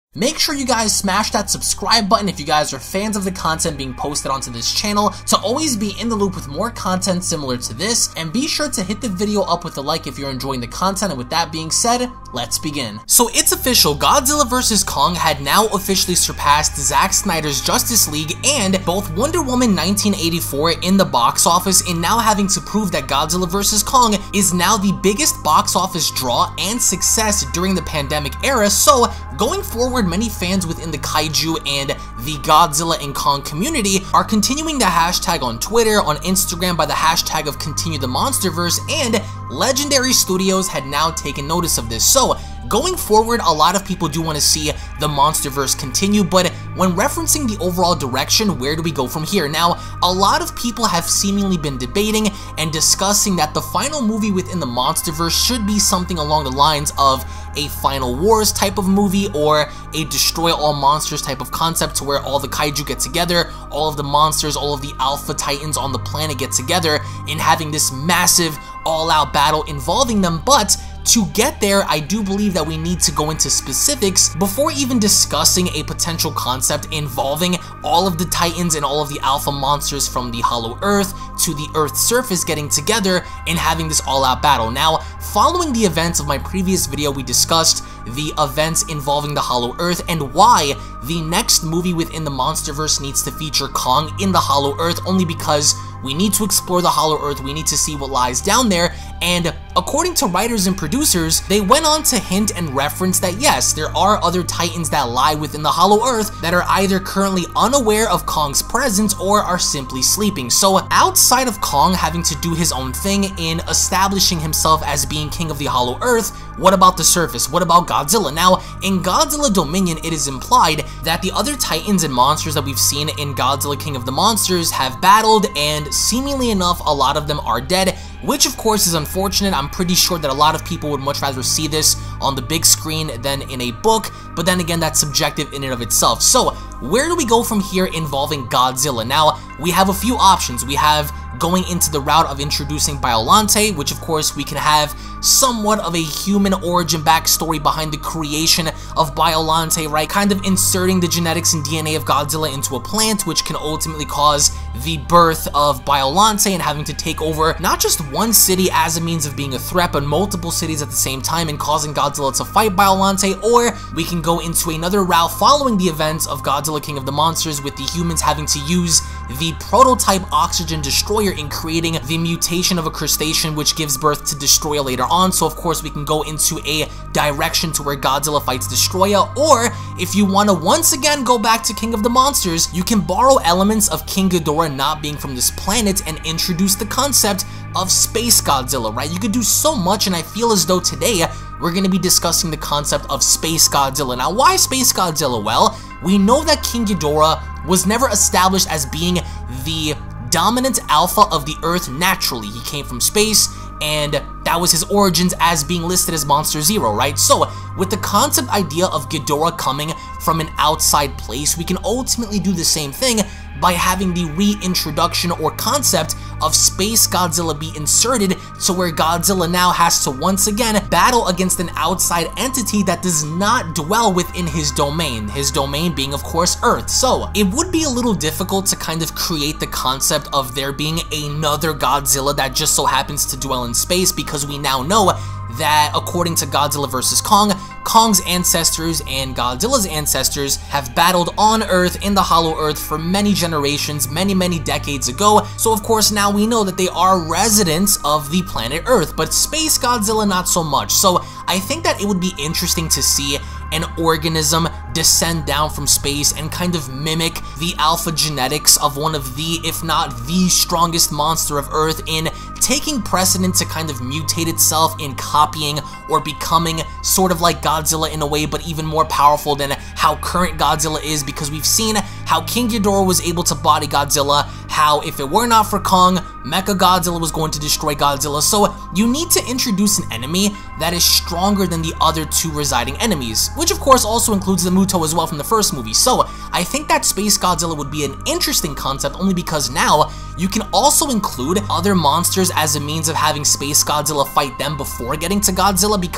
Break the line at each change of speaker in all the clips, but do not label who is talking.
Make sure you guys smash that subscribe button if you guys are fans of the content being posted onto this channel to always be in the loop with more content similar to this, and be sure to hit the video up with a like if you're enjoying the content. And with that being said, let's begin. So it's official, Godzilla vs. Kong had now officially surpassed Zack Snyder's Justice League and both Wonder Woman 1984 in the box office, and now having to prove that Godzilla vs. Kong is now the biggest box office draw and success during the pandemic era. So going forward, many fans within the kaiju and the Godzilla and Kong community are continuing the hashtag on Twitter, on Instagram by the hashtag of Continue the MonsterVerse, and Legendary Studios had now taken notice of this. So going forward, a lot of people do want to see the MonsterVerse continue, but when referencing the overall direction, where do we go from here? Now, a lot of people have seemingly been debating and discussing that the final movie within the MonsterVerse should be something along the lines of a Final Wars type of movie or a Destroy All Monsters type of concept, to where all the kaiju get together, all of the monsters, all of the alpha titans on the planet get together, and having this massive all-out battle involving them. But to get there, I do believe that we need to go into specifics before even discussing a potential concept involving all of the titans and all of the alpha monsters from the Hollow Earth to the Earth's surface getting together and having this all-out battle. Now, following the events of my previous video, we discussed the events involving the Hollow Earth and why the next movie within the MonsterVerse needs to feature Kong in the Hollow Earth, only because we need to explore the Hollow Earth, we need to see what lies down there. And according to writers and producers, they went on to hint and reference that yes, there are other titans that lie within the Hollow Earth that are either currently unaware of Kong's presence or are simply sleeping. So outside of Kong having to do his own thing in establishing himself as being king of the Hollow Earth, what about the surface? What about Godzilla? Now, in Godzilla Dominion, it is implied that the other titans and monsters that we've seen in Godzilla King of the Monsters have battled, and seemingly enough, a lot of them are dead, which of course is unfortunate. I'm pretty sure that a lot of people would much rather see this on the big screen than in a book, but then again, that's subjective in and of itself. So where do we go from here involving Godzilla? Now, we have a few options. We have going into the route of introducing Biollante, which of course we can have somewhat of a human origin backstory behind the creation of Biollante, right? Kind of inserting the genetics and DNA of Godzilla into a plant, which can ultimately cause the birth of Biollante and having to take over not just one city as a means of being a threat, but multiple cities at the same time and causing Godzilla to fight Biollante. Or we can go into another route following the events of Godzilla King of the Monsters, with the humans having to use the prototype Oxygen Destroyer in creating the mutation of a crustacean, which gives birth to Destoroyah later on. So of course we can go into a direction to where Godzilla fights Destoroyah, or if you want to once again go back to King of the Monsters, you can borrow elements of King Ghidorah not being from this planet and introduce the concept of SpaceGodzilla, right? You could do so much, and I feel as though today we're going to be discussing the concept of SpaceGodzilla. Now, why SpaceGodzilla? Well, we know that King Ghidorah was never established as being the dominant alpha of the Earth naturally. He came from space, and that was his origins as being listed as Monster Zero, right? So with the concept idea of Ghidorah coming from an outside place, we can ultimately do the same thing by having the reintroduction or concept of SpaceGodzilla be inserted, to where Godzilla now has to once again battle against an outside entity that does not dwell within his domain being of course Earth. So it would be a little difficult to kind of create the concept of there being another Godzilla that just so happens to dwell in space, because we now know that according to Godzilla vs. Kong, Kong's ancestors and Godzilla's ancestors have battled on Earth in the Hollow Earth for many generations, many decades ago. So of course now we know that they are residents of the planet Earth, but SpaceGodzilla not so much. So I think that it would be interesting to see an organism descend down from space and kind of mimic the alpha genetics of one of the, if not the strongest monster of Earth, in taking precedent to kind of mutate itself in copying or becoming sort of like Godzilla in a way, but even more powerful than how current Godzilla is, because we've seen how King Ghidorah was able to body Godzilla, how if it were not for Kong, MechaGodzilla was going to destroy Godzilla. So you need to introduce an enemy that is stronger than the other two residing enemies, which of course also includes the Muto as well from the first movie. So I think that SpaceGodzilla would be an interesting concept, only because now you can also include other monsters as a means of having SpaceGodzilla fight them before getting to Godzilla, because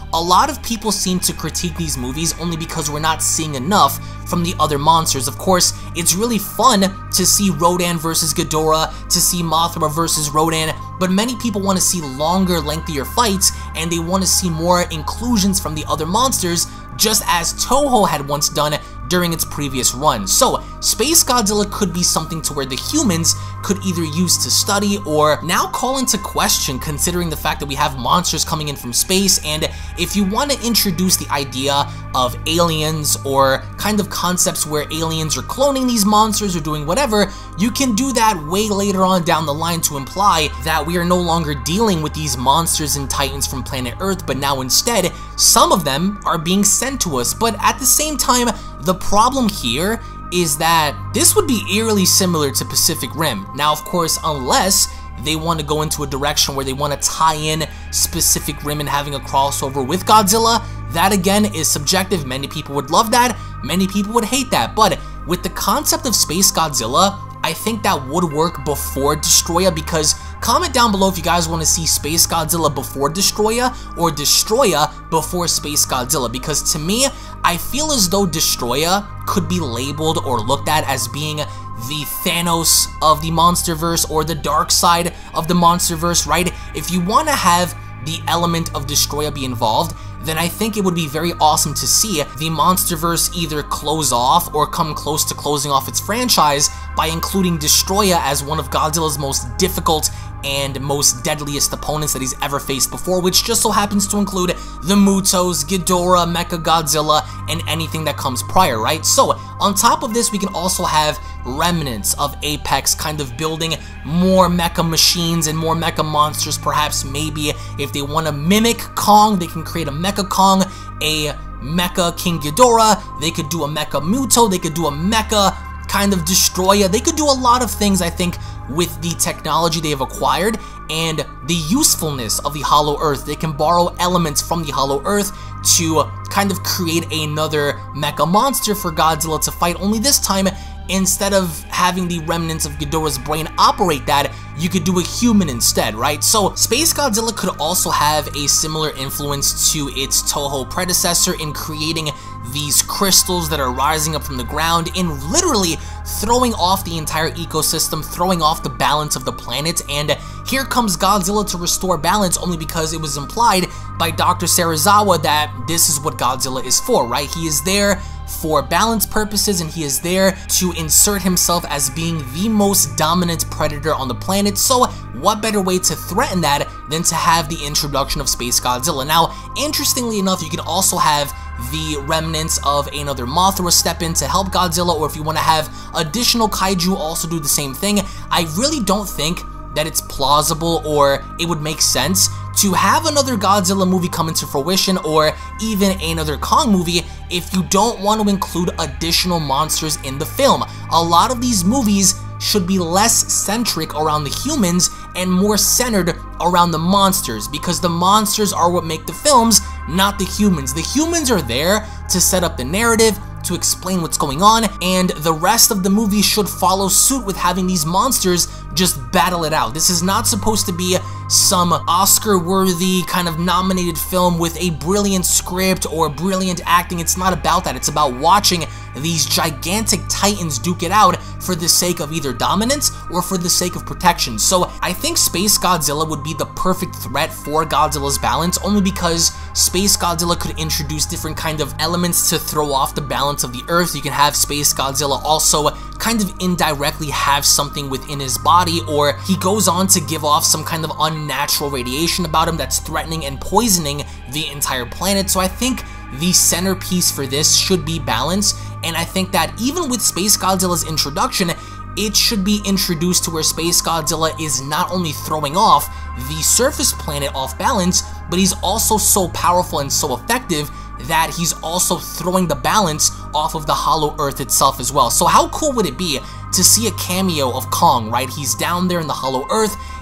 a lot of people seem to critique these movies only because we're not seeing enough from the other monsters. Of course, it's really fun to see Rodan versus Ghidorah, to see Mothra versus Rodan, but many people want to see longer, lengthier fights, and they want to see more inclusions from the other monsters, just as Toho had once done during its previous run. So, SpaceGodzilla could be something to where the humans could either use to study or now call into question, considering the fact that we have monsters coming in from space. And if you want to introduce the idea of aliens or kind of concepts where aliens are cloning these monsters or doing whatever, you can do that way later on down the line to imply that we are no longer dealing with these monsters and titans from planet Earth, but now instead, some of them are being sent to us. But at the same time, the problem here is that this would be eerily similar to Pacific Rim. Now, of course, unless they want to go into a direction where they want to tie in Pacific Rim and having a crossover with Godzilla, that again is subjective. Many people would love that, many people would hate that. But with the concept of SpaceGodzilla, I think that would work before Destoroyah, because comment down below if you guys want to see SpaceGodzilla before Destoroyah or Destoroyah before SpaceGodzilla, because to me, I feel as though Destoroyah could be labeled or looked at as being the Thanos of the MonsterVerse or the dark side of the MonsterVerse, right? If you want to have the element of Destoroyah be involved, then I think it would be very awesome to see the MonsterVerse either close off or come close to closing off its franchise by including Destoroyah as one of Godzilla's most difficult and most deadliest opponents that he's ever faced before, which just so happens to include the Mutos, Ghidorah, MechaGodzilla, and anything that comes prior, right? So, on top of this, we can also have remnants of Apex kind of building more mecha machines and more mecha monsters. Perhaps maybe if they want to mimic Kong, they can create a Mecha Kong, a Mecha King Ghidorah, they could do a Mecha Muto, they could do a Mecha kind of Destoroyah. They could do a lot of things, I think, with the technology they have acquired and the usefulness of the Hollow Earth. They can borrow elements from the Hollow Earth to kind of create another mecha monster for Godzilla to fight, only this time, instead of having the remnants of Ghidorah's brain operate that, you could do a human instead, right? So SpaceGodzilla could also have a similar influence to its Toho predecessor in creating these crystals that are rising up from the ground, in literally throwing off the entire ecosystem, throwing off the balance of the planet. And here comes Godzilla to restore balance, only because it was implied by Dr. Serizawa that this is what Godzilla is for, right? He is there for balance purposes, and he is there to insert himself as being the most dominant predator on the planet. So what better way to threaten that than to have the introduction of SpaceGodzilla? Now, interestingly enough, you can also have the remnants of another Mothra step in to help Godzilla, or if you want to have additional kaiju also do the same thing. I really don't think that it's plausible or it would make sense to have another Godzilla movie come into fruition, or even another Kong movie, if you don't want to include additional monsters in the film. A lot of these movies should be less centric around the humans and more centered around the monsters, because the monsters are what make the films, not the humans. The humans are there to set up the narrative, to explain what's going on, and the rest of the movie should follow suit with having these monsters just battle it out. This is not supposed to be some Oscar-worthy kind of nominated film with a brilliant script or brilliant acting. It's not about that. It's about watching these gigantic titans duke it out for the sake of either dominance or for the sake of protection. So I think SpaceGodzilla would be the perfect threat for Godzilla's balance, only because SpaceGodzilla could introduce different kind of elements to throw off the balance of the Earth. You can have SpaceGodzilla also kind of indirectly have something within his body, or he goes on to give off some kind of unnatural radiation about him that's threatening and poisoning the entire planet. So I think the centerpiece for this should be balance, and I think that even with SpaceGodzilla's introduction, it should be introduced to where SpaceGodzilla is not only throwing off the surface planet off balance, but he's also so powerful and so effective that he's also throwing the balance off of the Hollow Earth itself as well. So how cool would it be to see a cameo of Kong, right? He's down there in the Hollow Earth,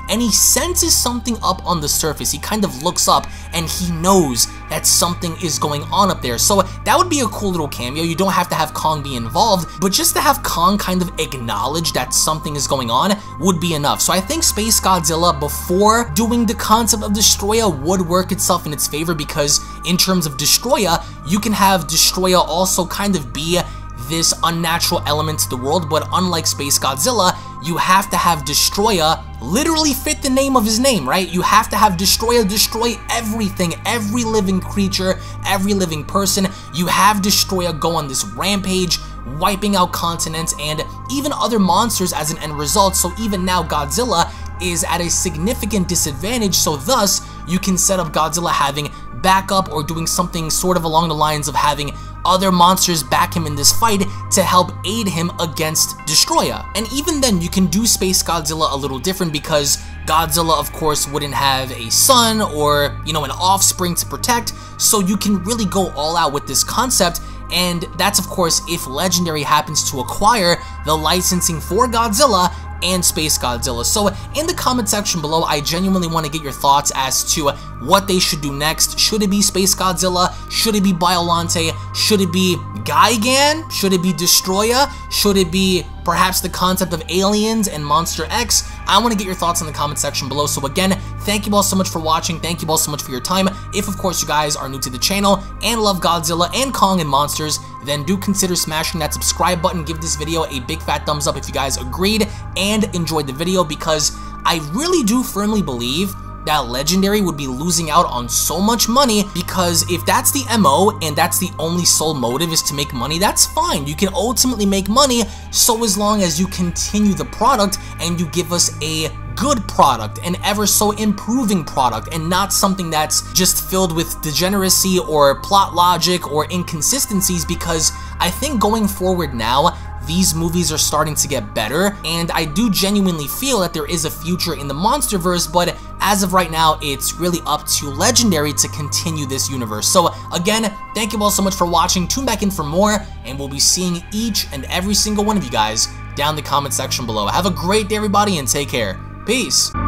and he senses something up on the surface. He kind of looks up and he knows that something is going on up there. So that would be a cool little cameo. You don't have to have Kong be involved, but just to have Kong kind of acknowledge that something is going on would be enough. So I think SpaceGodzilla, before doing the concept of Destoroyah, would work itself in its favor, because in terms of Destoroyah, you can have Destoroyah also kind of be this unnatural element to the world, but unlike SpaceGodzilla, you have to have Destoroyah literally fit the name of his name, right? You have to have Destoroyah destroy everything, every living creature, every living person. You have Destoroyah go on this rampage, wiping out continents and even other monsters as an end result. So even now Godzilla is at a significant disadvantage, so thus you can set up Godzilla having backup or doing something sort of along the lines of having other monsters back him in this fight to help aid him against Destoroyah. And even then, you can do SpaceGodzilla a little different, because Godzilla, of course, wouldn't have a son or, you know, an offspring to protect, so you can really go all out with this concept. And that's, of course, if Legendary happens to acquire the licensing for Godzilla and SpaceGodzilla. So in the comment section below, I genuinely want to get your thoughts as to what they should do next. Should it be SpaceGodzilla? Should it be Biollante? Should it be Gigan? Should it be Destoroyah? Should it be perhaps the concept of aliens and Monster X? I want to get your thoughts in the comment section below. So again, thank you all so much for watching. Thank you all so much for your time. If, of course, you guys are new to the channel and love Godzilla and Kong and monsters, then do consider smashing that subscribe button. Give this video a big fat thumbs up if you guys agreed and enjoyed the video, because I really do firmly believe that Legendary would be losing out on so much money, because if that's the MO and that's the only sole motive is to make money, that's fine. You can ultimately make money, so as long as you continue the product and you give us a good product, an ever so improving product, and not something that's just filled with degeneracy or plot logic or inconsistencies, because I think going forward now, these movies are starting to get better, and I do genuinely feel that there is a future in the MonsterVerse, but as of right now, it's really up to Legendary to continue this universe. So again, thank you all so much for watching. Tune back in for more, and we'll be seeing each and every single one of you guys down in the comment section below. Have a great day, everybody, and take care. Peace.